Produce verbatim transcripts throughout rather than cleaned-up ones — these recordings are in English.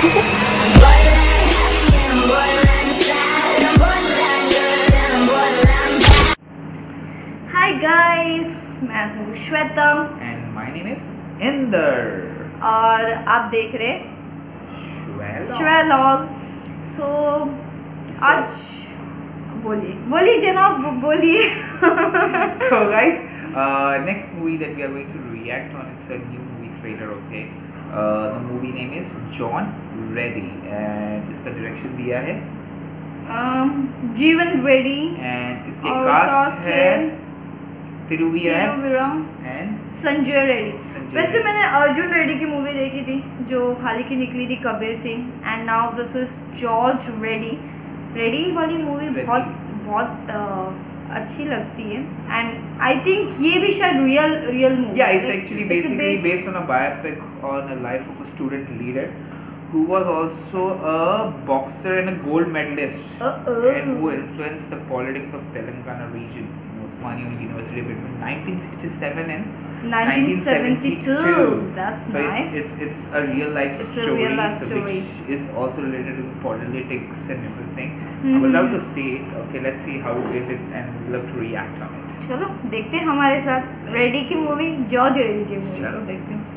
Hi guys, मैं हूँ Shweta and my name is Inder और आप देख रहे श्वेलॉग। सो आज बोलिए बोलिए जनाब बोलिए। So guys, uh, next movie that we are going to react on, it's a new movie trailer, okay? Uh, the movie name is John Reddy and इसका direction दिया है um, जीवन रेड्डी and इसके कास्ट है तिरुविरम एंड संजय रेड्डी। वैसे मैंने अर्जुन रेड्डी की movie देखी थी जो हाल ही की निकली थी, Kabir Singh, and now this is George Reddy. Reddy वाली मूवी बहुत बहुत uh, अच्छी लगती है एंड आई थिंक ये भी शायद real real movie. Yeah, it's actually basically based on a biopic on a life of a student leader who was also a boxer and a gold medalist Uh-oh. and who influenced the politics of Telangana region in Osmania University between nineteen sixty-seven and nineteen seventy-two. That's so nice. it's, it's it's a real life It's a story, real life so story. which is also related to the politics and everything. Mm-hmm. I would love to see it. Okay, let's see how is it and we'd love to react on it. चलो देखते हैं हमारे साथ रेड्डी की movie, George Reddy की movie. चलो देखते हैं।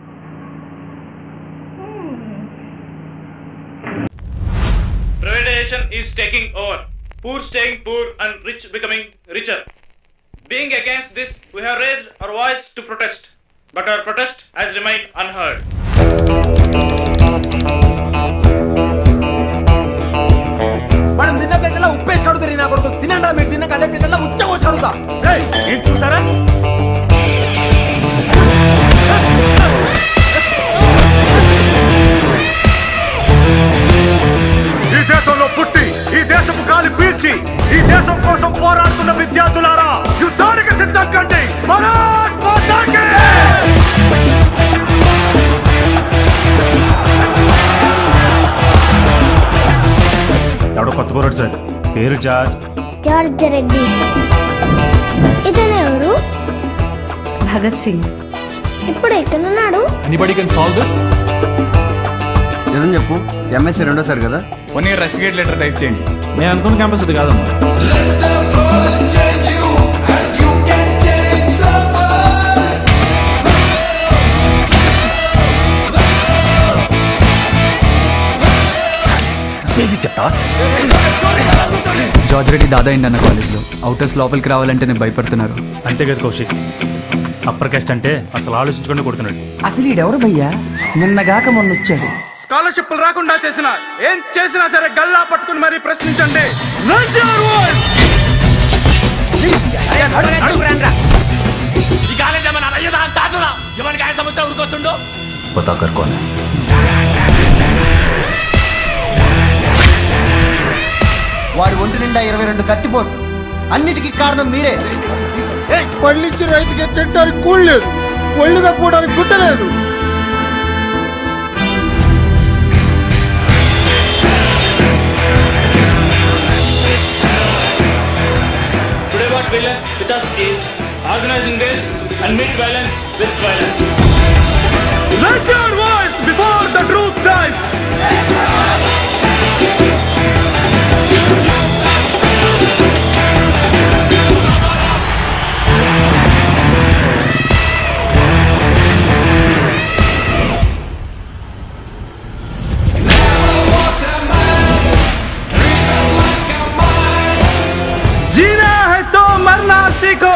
Privatization is taking over, poor staying poor and rich becoming richer. Being against this, we have raised our voice to protest, but our protest has remained unheard. మనం తిన్న ప్లేట్లలో ఉప్పేసి కడుగుతారు నా కొడుకు, తినండి మీరు తిన్న కదే ప్లేట్లలో ఉచ్చ వచ్చి కడుగుతా। ఏంటి చూసారా? ఈ దేశంలో పుట్టి ఈ దేశపు గాలి పీల్చి ఈ దేశం కోసం పోరాడుతున్న విద్యార్థులారా, యుద్ధానికి సిద్ధం కండి। భారత్ మాతాకి ఎవడో కొత్త పోరాడు సార్, పేరు జార్జ్ జార్జ్ రెడ్డి। ఇతను ఎవరు? భగత్ సింగ్। ఇప్పుడు ఎక్కడున్నాడు? Anybody can solve this? నిజం చెప్పు, ఎంఎస్సీ రెండోసారి కదా? One year rusticate letter type చేయండి। నేను అనుకున్న క్యాంపస్ అది కాదమ్మా। జార్జ్ రెడ్డి దాదా అయింది అన్న కాలేజ్లో, అవుటర్స్ లోపలికి రావాలంటే నేను భయపడుతున్నారు। అంతే కదా కౌశిక్, అప్పర్ కాస్ట్ అంటే అసలు ఆలోచించకుండా కొడుతున్నాడు। అసలు ఈడెవడు భయ్యా? నిన్నగాక మొన్న వచ్చాడు। స్కాలర్షిప్లు రాకుండా చేసిన ఏం చేసినా సరే గల్లా పట్టుకుని మరీ ప్రశ్నించండి। ఈ కాలేజ్ ఏమన్నా అయ్యదా తాతదా ఎవరికి ఆయన సమస్య ఉరికొస్తుండో బతా కర్ కౌన్ హై? వాడి ఒంటి నిండా ఇరవై రెండు కత్తిపోటు, అన్నిటికీ కారణం మీరే। పండించిన రైతుకి తింటానికి కూల్ లేదు, ఒళ్ళు కప్పుకోవడానికి గుడ్డ లేదు। Today what we learn with us is organizing this and meet violence with violence. Raise your voice before the truth dies. जीना है तो मरना सीखो।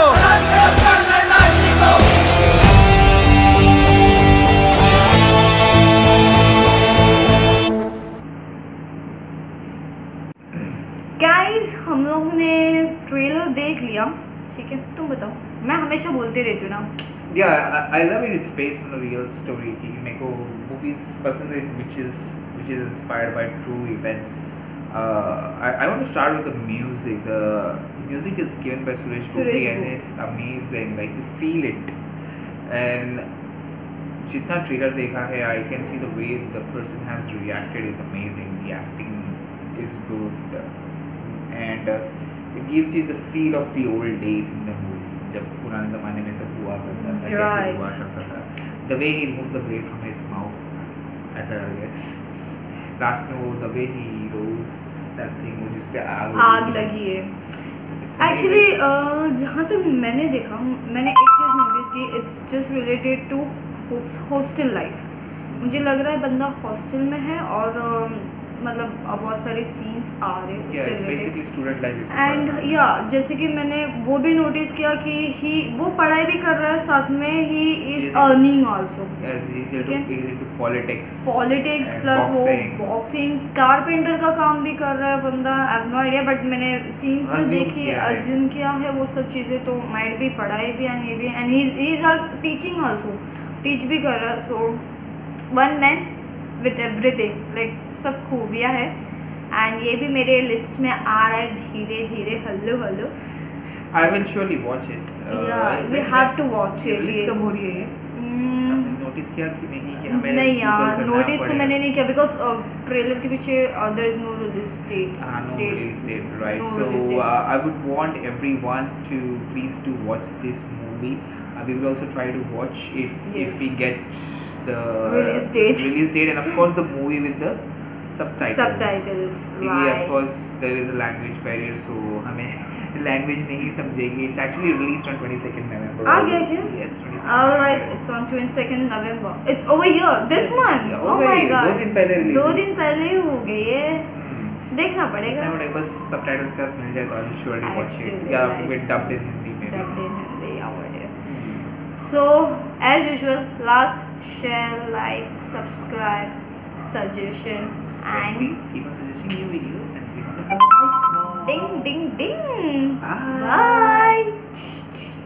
गाइस हम लोग ने ट्रेलर देख लिया, ठीक है? तुम बताओ, मैं हमेशा बोलती रहती हूँ ना। Yeah, I, I love it. It's based on a real story. कि मेरे को movies पसंद है which is which is inspired by true events. Uh, I, I want to start with the music. The music is given by Suresh Gopi and it's amazing. Like you feel it. And जितना trailer देखा है, I can see the way the person has reacted is amazing. The acting is good, and uh, it gives you the feel of the old days in the movie. जब पुराने ज़माने में सब हुआ करता था, कैसे हुआ करता था. The way he moves the blade from his mouth, ऐसा लग गया. लास्ट में वो the way he rolls that thing, वो जिस पे आग आग लगी है. एक्चुअली जहाँ तक मैंने देखा, मैंने एक चीज़ नोटिस की, it's just related to hostel life. मुझे लग रहा है बंदा हॉस्टल में है और uh, मतलब बहुत सारे सीन्स आ रहे हैं yeah, it's basically student life is and या जैसे कि मैंने वो भी नोटिस किया कि ही वो पढ़ाई भी कर रहा है साथ में, he is earning also. yes he's into he's into politics politics plus वो बॉक्सिंग, कारपेंटर का काम भी कर रहा है बंदा. I have no idea but मैंने सीन्स में देखी, अज्यूम किया है वो सब चीज़ें. तो माइट भी पढ़ाई भी एंड ये भी, and he is are teaching also, teach भी कर रहा है. So one man with everything, like सब खूबियाँ है. एंड ये भी मेरे लिस्ट में आ रहा है धीरे धीरे, hello hello. I will surely watch it. Yeah, we have to watch it. Release कब हो रही है ये? आपने नोटिस किया कि नहीं कि हमें नहीं यार, नोटिस तो मैंने नहीं किया बिकॉज ट्रेलर के पीछे there is no release date. Ah, no release date, right? No so release date. uh, I would want everyone to please to watch this movie. Uh, we will also try to watch if Yes. if we get the Release date. release date, and of course the movie with the subtitles. Subtitles, क्योंकि right. of course there is a language barrier, so हमें language नहीं समझेगी. It's actually released on twenty-second November. आ गया क्या? Yes, twenty-second. All right, it's on twenty-second November. It's over here this month. Yeah, Oh over my here. god. दो दिन पहले release दो हुई. दिन पहले ही हो गई है. देखना पड़ेगा. देखना पड़ेगा, बस subtitles का मिल जाए तो I'm surely watch it. Actually, या right. फिर dubbed in Hindi में. Dubbed in Hindi, our dear. So as usual, last, share, like, subscribe, suggestion, So and please keep on suggesting new videos and click on the bell icon. ding ding ding. Bye. Bye.